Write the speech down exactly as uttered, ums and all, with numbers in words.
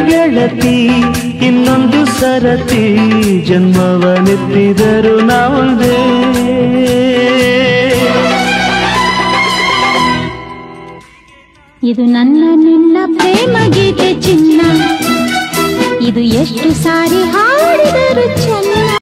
ಗೆಳತಿ ಇನ್ನೊಂದು ಸರತಿ ಜನ್ಮವನೆತ್ತಿದರು ನಾವೊಂದೇ. ಇದು ನನ್ನ ನಿನ್ನ ಪ್ರೇಮ ಗೀತೆ ಚಿನ್ನ, ಇದು ಎಷ್ಟು ಸಾರಿ ಹಾಡಿದರು ಚೆನ್ನ.